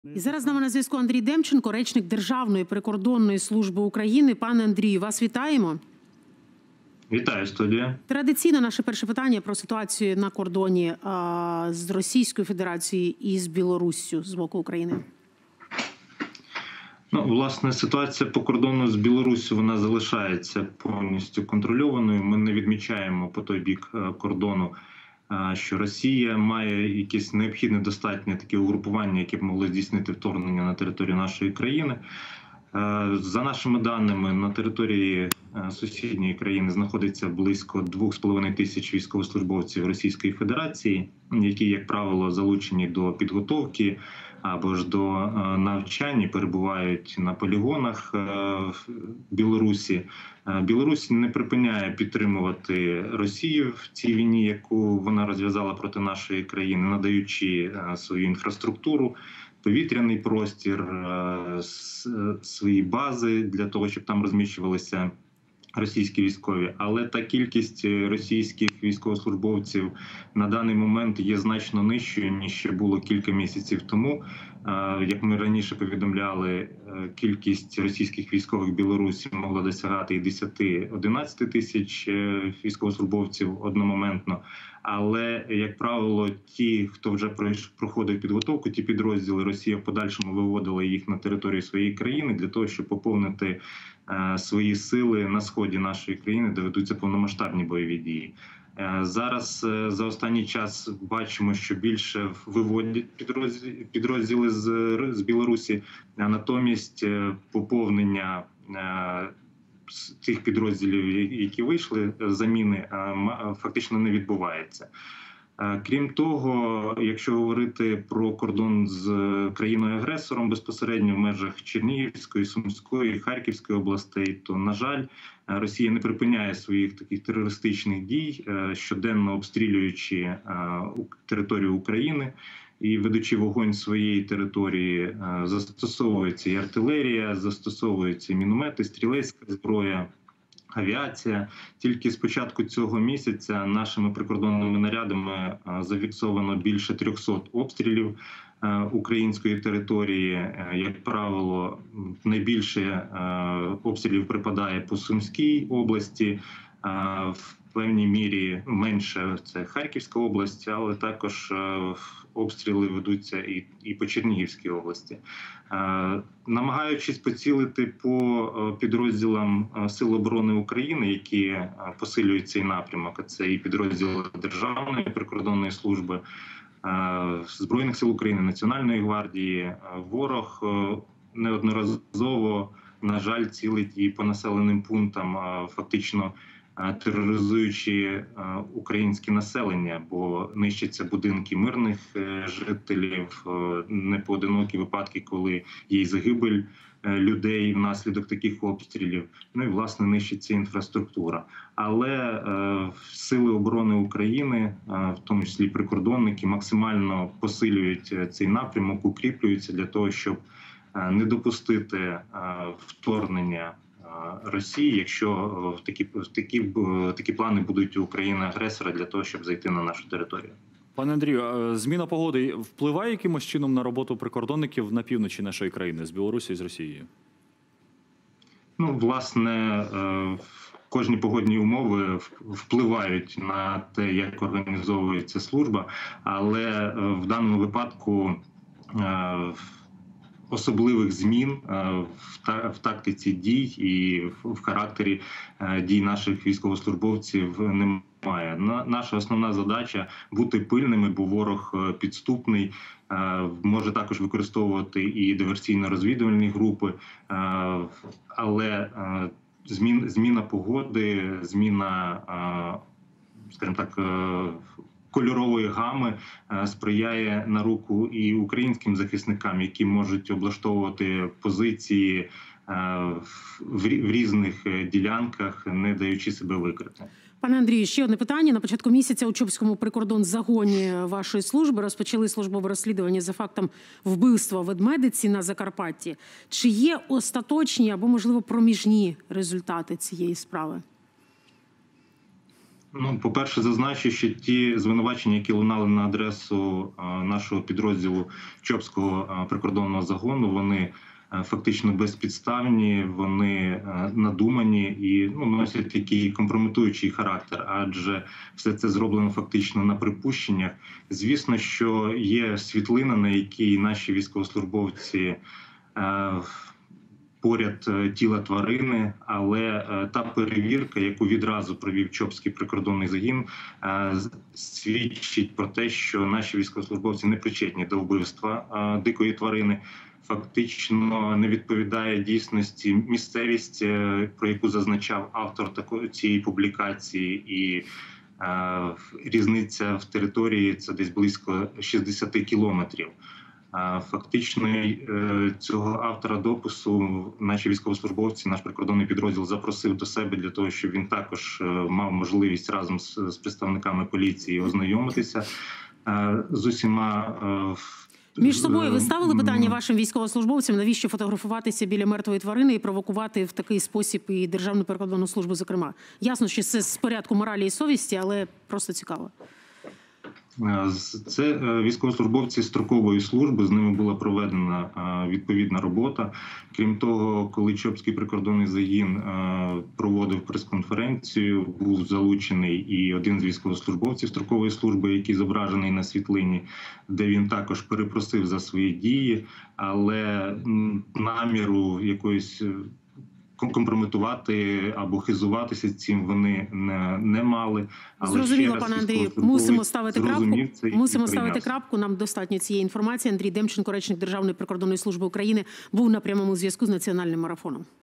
І зараз з нами на зв'язку Андрій Демченко, речник Державної прикордонної служби України. Пане Андрію, вас вітаємо. Вітаю, студія. Традиційно наше перше питання про ситуацію на кордоні з Російською Федерацією і з Білоруссю з боку України. Ну, власне, ситуація по кордону з Білоруссю, вона залишається повністю контрольованою. Ми не відмічаємо по той бік кордону, що Росія має якесь необхідне достатнє таке угрупування, яке б могло здійснити вторгнення на територію нашої країни. За нашими даними, на території сусідньої країни знаходиться близько 2,5 тисяч військовослужбовців Російської Федерації, які, як правило, залучені до підготовки або ж до навчань, перебувають на полігонах в Білорусі. Білорусь не припиняє підтримувати Росію в цій війні, яку вона розв'язала проти нашої країни, надаючи свою інфраструктуру, повітряний простір, свої бази для того, щоб там розміщувалися російські військові. Але та кількість російських військовослужбовців на даний момент є значно нижчою, ніж ще було кілька місяців тому. Як ми раніше повідомляли, кількість російських військових в Білорусі могла досягати і 10-11 тисяч військовослужбовців одномоментно. Але, як правило, ті, хто вже проходив підготовку, ті підрозділи, Росія в подальшому виводила їх на територію своєї країни для того, щоб поповнити свої сили на сході нашої країни, де ведуться повномасштабні бойові дії. Зараз за останній час бачимо, що більше виводять підрозділи з Білорусі, а натомість поповнення тих підрозділів, які вийшли, заміни фактично не відбувається. Крім того, якщо говорити про кордон з країною-агресором безпосередньо в межах Чернігівської, Сумської, Харківської областей, то, на жаль, Росія не припиняє своїх таких терористичних дій, щоденно обстрілюючи територію України і ведучи вогонь своєї території, застосовується і артилерія, застосовуються і міномети, стрілецька зброя, авіація. Тільки з початку цього місяця нашими прикордонними нарядами зафіксовано більше 300 обстрілів української території. Як правило, найбільше обстрілів припадає по Сумській області, в певній мірі менше це Харківська область, але також обстріли ведуться і по Чернігівській області. Намагаючись поцілити по підрозділам Сил оборони України, які посилюють цей напрямок, а це і підрозділи Державної прикордонної служби, Збройних сил України, Національної гвардії, ворог неодноразово, на жаль, цілить і по населеним пунктам, фактично тероризуючи українське населення, бо нищаться будинки мирних жителів, непоодинокі випадки, коли є й загибель людей внаслідок таких обстрілів, ну і, власне, нищиться інфраструктура. Але Сили оборони України, в тому числі прикордонники, максимально посилюють цей напрямок, укріплюються для того, щоб не допустити вторгнення Росії, якщо такі плани будуть у країни-агресора для того, щоб зайти на нашу територію. Пане Андрію, зміна погоди впливає якимось чином на роботу прикордонників на півночі нашої країни, з Білорусі і з Росією? Ну, власне, кожні погодні умови впливають на те, як організовується служба, але в даному випадку особливих змін в тактиці дій і в характері дій наших військовослужбовців немає. Наша основна задача – бути пильними, бо ворог підступний, може також використовувати і диверсійно-розвідувальні групи, але зміна погоди, зміна, скажімо так, кольорової гами сприяє на руку і українським захисникам, які можуть облаштовувати позиції в різних ділянках, не даючи себе викрити. Пане Андрію, ще одне питання. На початку місяця у Чопському прикордонзагоні вашої служби розпочали службове розслідування за фактом вбивства ведмедиці на Закарпатті. Чи є остаточні або, можливо, проміжні результати цієї справи? Ну, по-перше, зазначу, що ті звинувачення, які лунали на адресу нашого підрозділу Чопського прикордонного загону, вони фактично безпідставні, вони надумані і носять такий компрометуючий характер, адже все це зроблено фактично на припущеннях. Звісно, що є світлина, на якій наші військовослужбовці поряд тіла тварини, але та перевірка, яку відразу провів Чопський прикордонний загін, свідчить про те, що наші військовослужбовці не причетні до вбивства дикої тварини. Фактично не відповідає дійсності місцевість, про яку зазначав автор цієї публікації, і різниця в території – це десь близько 60 кілометрів. Фактично цього автора допису наші військовослужбовці, наш прикордонний підрозділ запросив до себе для того, щоб він також мав можливість разом з представниками поліції ознайомитися з усіма. Між собою ви ставили питання вашим військовослужбовцям, навіщо фотографуватися біля мертвої тварини і провокувати в такий спосіб і Державну прикордонну службу, зокрема? Ясно, що це з порядку моралі і совісті, але просто цікаво. Це військовослужбовці строкової служби, з ними була проведена відповідна робота. Крім того, коли Чопський прикордонний загін проводив прес-конференцію, був залучений і один з військовослужбовців строкової служби, який зображений на світлині, де він також перепросив за свої дії, але наміру якоїсь компрометувати або хизуватися цим вони не мали. Але зрозуміло, пане Андрію, мусимо ставити крапку. Нам достатньо цієї інформації. Андрій Демченко, речник Державної прикордонної служби України, був на прямому зв'язку з національним марафоном.